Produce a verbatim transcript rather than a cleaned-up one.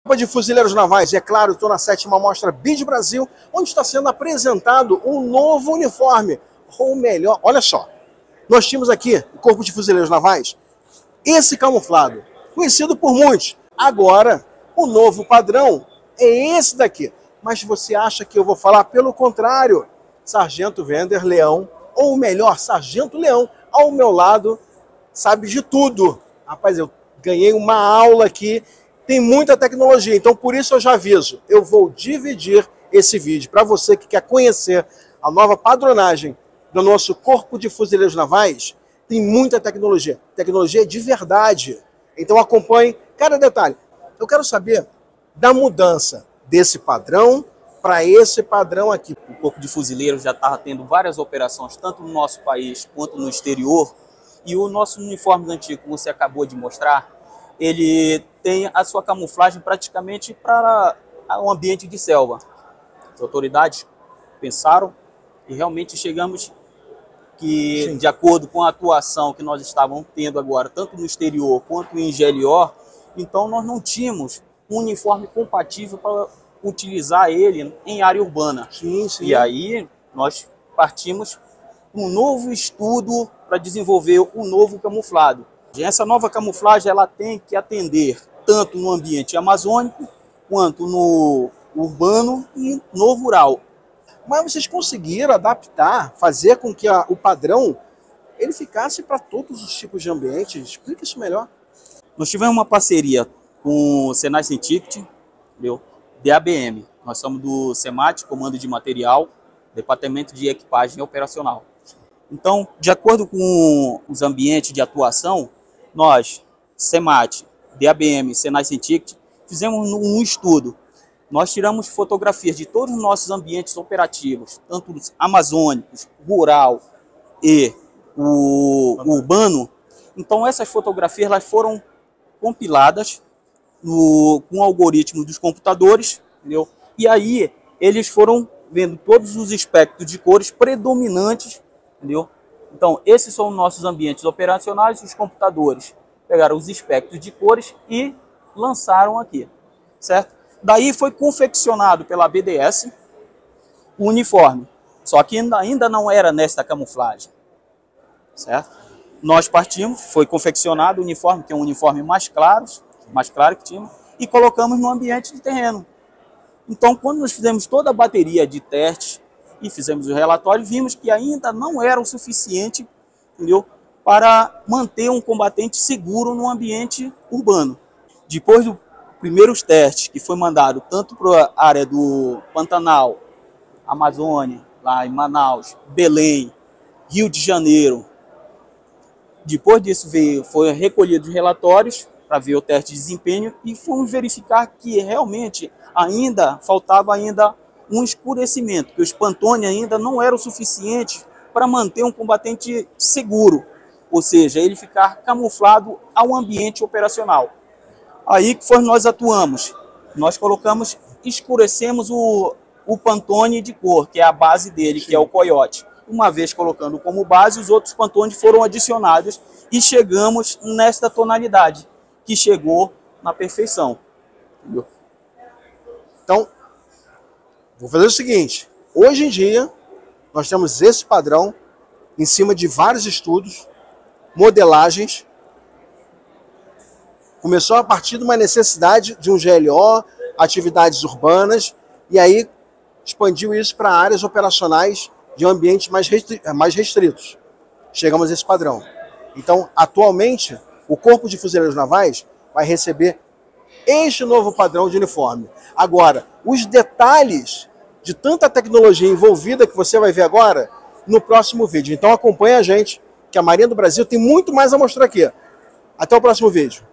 De Fuzileiros Navais, e é claro, estou na sétima Mostra BID Brasil, onde está sendo apresentado um novo uniforme, ou melhor, olha só, nós tínhamos aqui o Corpo de Fuzileiros Navais, esse camuflado, conhecido por muitos. Agora, o novo padrão é esse daqui, mas você acha que eu vou falar pelo contrário? Sargento Wender Leão, ou melhor, Sargento Leão, ao meu lado, sabe de tudo. Rapaz, eu ganhei uma aula aqui. Tem muita tecnologia, então por isso eu já aviso, eu vou dividir esse vídeo para você que quer conhecer a nova padronagem do nosso Corpo de Fuzileiros Navais. Tem muita tecnologia, tecnologia de verdade. Então acompanhe cada detalhe. Eu quero saber da mudança desse padrão para esse padrão aqui. O Corpo de Fuzileiros já estava tendo várias operações, tanto no nosso país quanto no exterior, e o nosso uniforme antigo, como você acabou de mostrar, ele tem a sua camuflagem praticamente para um ambiente de selva. As autoridades pensaram e realmente chegamos que, Sim. de acordo com a atuação que nós estávamos tendo agora, tanto no exterior quanto em G L O, então nós não tínhamos um uniforme compatível para utilizar ele em área urbana. Sim, sim. E aí nós partimos um novo estudo para desenvolver um novo camuflado. Essa nova camuflagem ela tem que atender tanto no ambiente amazônico, quanto no urbano e no rural. Mas vocês conseguiram adaptar, fazer com que a, o padrão ele ficasse para todos os tipos de ambientes? Explica isso melhor. Nós tivemos uma parceria com o Senai Cientific, entendeu? D A B M. Nós somos do SEMAT, Comando de Material, Departamento de Equipagem Operacional. Então, de acordo com os ambientes de atuação, nós, SEMAT, D A B M, Senai Cientific, fizemos um estudo. Nós tiramos fotografias de todos os nossos ambientes operativos, tanto os amazônicos, rural e o urbano. Então, essas fotografias elas foram compiladas no, com o algoritmo dos computadores, entendeu? E aí eles foram vendo todos os espectros de cores predominantes, entendeu? Então, esses são os nossos ambientes operacionais, os computadores pegaram os espectros de cores e lançaram aqui, certo? Daí foi confeccionado pela B D S o uniforme, só que ainda, ainda não era nesta camuflagem, certo? Nós partimos, foi confeccionado o uniforme, que é um uniforme mais claro, mais claro que tínhamos, e colocamos no ambiente de terreno. Então, quando nós fizemos toda a bateria de testes, e fizemos o relatório, vimos que ainda não era o suficiente, entendeu, para manter um combatente seguro no ambiente urbano. Depois dos primeiros testes, que foi mandado tanto para a área do Pantanal, Amazônia, lá em Manaus, Belém, Rio de Janeiro, depois disso veio, foi recolhido os relatórios para ver o teste de desempenho e fomos verificar que realmente ainda faltava ainda um escurecimento, que os Pantone ainda não era o suficiente para manter um combatente seguro, ou seja, ele ficar camuflado ao ambiente operacional. Aí que foi nós atuamos, nós colocamos, escurecemos o, o Pantone de cor, que é a base dele, Sim. que é o coiote. Uma vez colocando como base, os outros Pantone foram adicionados e chegamos nesta tonalidade, que chegou na perfeição. Entendeu? Então, vou fazer o seguinte, hoje em dia, nós temos esse padrão em cima de vários estudos, modelagens. Começou a partir de uma necessidade de um G L O, atividades urbanas, e aí expandiu isso para áreas operacionais de ambientes mais, restri mais restritos. Chegamos a esse padrão. Então, atualmente, o Corpo de Fuzileiros Navais vai receber este novo padrão de uniforme. Agora, os detalhes de tanta tecnologia envolvida que você vai ver agora no próximo vídeo. Então acompanha a gente, que a Marinha do Brasil tem muito mais a mostrar aqui. Até o próximo vídeo.